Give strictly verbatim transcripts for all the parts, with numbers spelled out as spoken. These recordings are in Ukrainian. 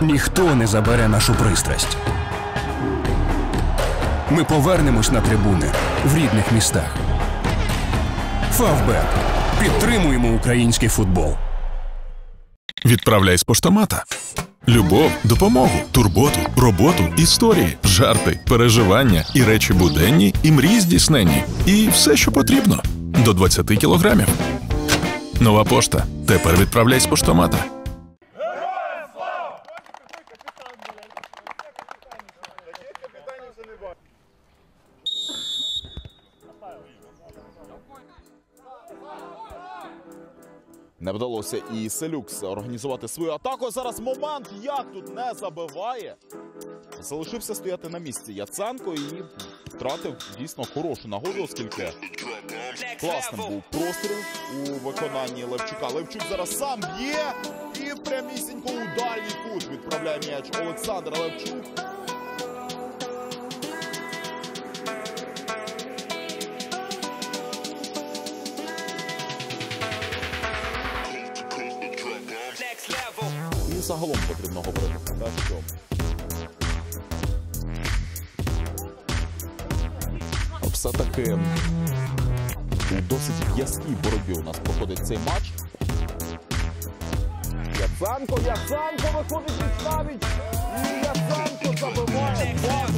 Ніхто не забере нашу пристрасть. Ми повернемось на трибуни в рідних містах. Фавбет. Підтримуємо український футбол. Відправляй з поштомата. Любов, допомогу, турботу, роботу, історії, жарти, переживання і речі буденні, і мрії здійсненні. І все, що потрібно. До двадцяти кілограмів. Нова пошта. Тепер відправляй з поштомата. Не вдалося і Селюкс організувати свою атаку. Зараз момент, як тут не забиває. Залишився стояти на місці Яценко і втратив дійсно хорошу нагоду, оскільки класним був простріл у виконанні Левчука. Левчук зараз сам б'є і прямісінько у дальній кут відправляє м'яч Олександр Левчук. І загалом потрібно говорити про те, що все-таки у досить в'язкій боротьбі у нас проходить цей матч. Яценко, Яценко виходить від Савіч, і Яценко забиває.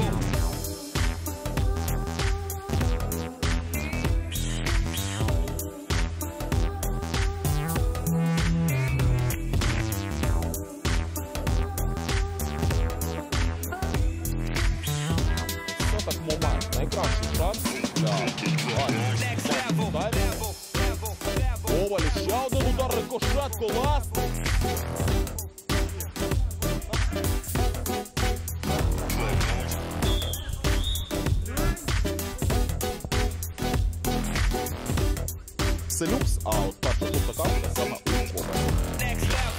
Так момент, найкращий шанс для Коваль, ще один удар, рикошет, Колас. Селюкс, а от перша тут така саме у Коваль.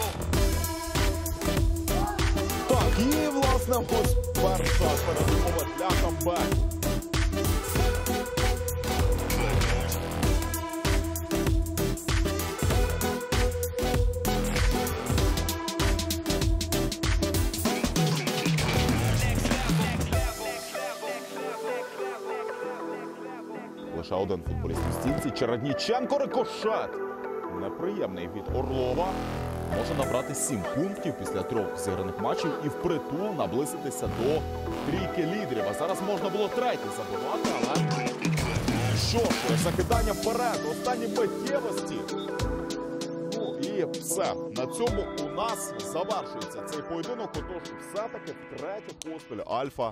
Так, і власне ось перша передумова для камбеку. Лише один футболіст у стінці. Чередніченко, рикошет. Неприємний від Орлова. Може набрати сім пунктів після трьох зіграних матчів і впритул наблизитися до трійки лідерів. А зараз можна було третій забивати, але що ж, закидання вперед, останні миттєвості. Ну і все. На цьому у нас завершується цей поєдинок. Отож, все-таки втретє поспіль Альфа.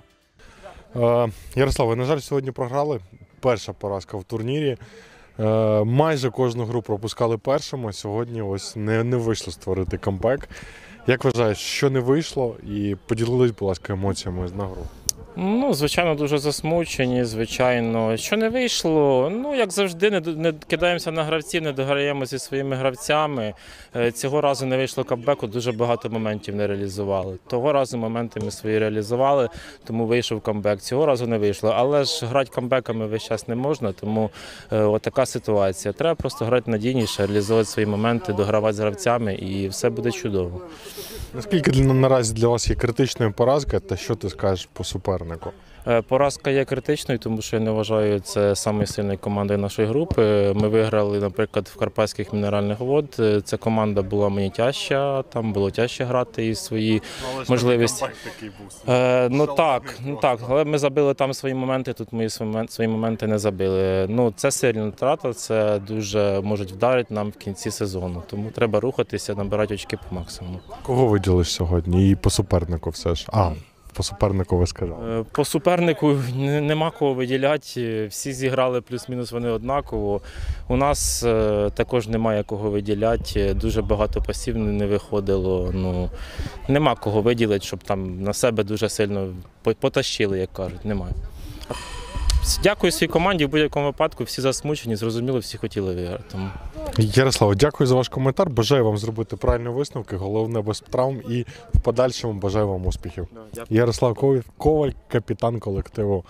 Е, Ярослав, ви, на жаль, сьогодні програли. Перша поразка в турнірі. Е, майже кожну гру пропускали першими. Сьогодні ось не, не вийшло створити камбек. Як вважаєш, що не вийшло? І поділились, будь ласка, емоціями на гру. Ну, звичайно, дуже засмучені, звичайно. Що не вийшло, ну, як завжди, не, не кидаємося на гравців, не дограємо зі своїми гравцями. Цього разу не вийшло камбеку, дуже багато моментів не реалізували. Того разу моменти ми свої реалізували, тому вийшов камбек. Цього разу не вийшло. Але ж грати камбеками весь час не можна, тому е, отака ситуація. Треба просто грати надійніше, реалізувати свої моменти, догравати з гравцями і все буде чудово. Наскільки для, наразі для вас є критичною поразка, та що ти скажеш по супернику? Поразка є критичною, тому що я не вважаю, це самою сильною командою нашої групи. Ми виграли, наприклад, в Карпатських мінеральних вод. Ця команда була мені тяжча, там було тяжче грати і свої але можливості. Такий був. Е, ну так, ну так, але ми забили там свої моменти, тут ми свої моменти не забили. Ну, це сильна втрата, це дуже можуть вдарити нам в кінці сезону. Тому треба рухатися, набирати очки по максимуму. Кого виділиш сьогодні? І по супернику все ж? А. По супернику ви сказали? По супернику нема кого виділяти, всі зіграли плюс-мінус вони однаково. У нас також немає кого виділяти, дуже багато пасів не виходило. Ну, нема кого виділити, щоб там на себе дуже сильно потащили, як кажуть, немає. Дякую своїй команді, в будь-якому випадку всі засмучені, зрозуміло, всі хотіли виграти. Тому... Ярослав, дякую за ваш коментар, бажаю вам зробити правильні висновки, головне без травм і в подальшому бажаю вам успіхів. Да, Ярослав Коваль, капітан колективу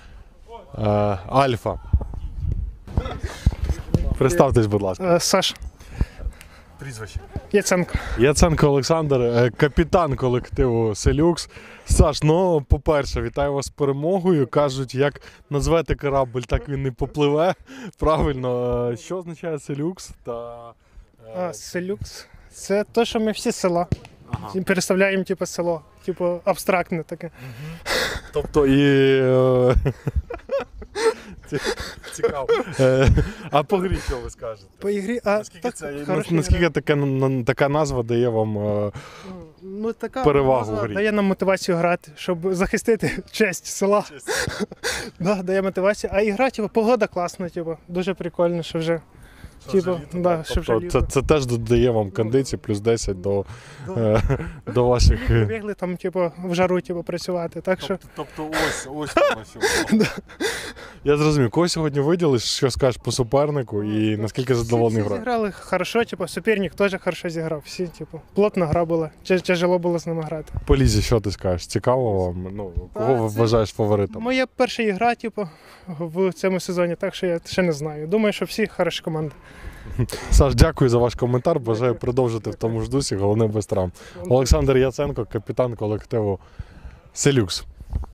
е, Альфа. Представтесь, будь ласка. Саш. Прізвище. Яценко. Яценко Олександр, е, капітан колективу Селюкс. Саш, ну, по-перше, вітаю вас з перемогою. Кажуть, як назвете корабль, так він і попливе. Правильно, Е, що означає Селюкс? Та, е, А, Селюкс. Це те, що ми всі з села. Ага. Переставляємо типу, село. Типу абстрактне таке. Тобто і. е, ці- Цікаво. Е, А по грі що ви скажете? По ігрі, а Наскільки, так, це, хороша наскільки ігра. така, на- така назва дає вам е, Ну, така перевагу назва в грі? дає нам мотивацію грати, щоб захистити честь села. Да, дає мотивацію. А ігра, типу, погода класна, типу, дуже прикольно, що вже. Типу, да, що вже тобто, це, літо. це теж додає вам кондиції, плюс десять до, е, до ваших. е, Бігли там, типу, в жару, типу, працювати. Так що Тобто ось, ось воно що. Я зрозумів, кого сьогодні виділиш, що скажеш по супернику і наскільки задоволений всі грою? зіграли хорошо, типу, суперник теж хорошо зіграв. Всі, типу, плотна гра була, тя- тяжело було з ними грати. По лізі, що ти скажеш? Цікаво вам? Ну, кого Та, ви це- вважаєш фаворитом? Моя перша ігра, типу, в цьому сезоні, так що я ще не знаю. Думаю, що всі хороші команди. Саш, дякую за ваш коментар. Бажаю продовжити в тому ж дусі, головне без травм. Олександр Яценко, капітан колективу Селюкс.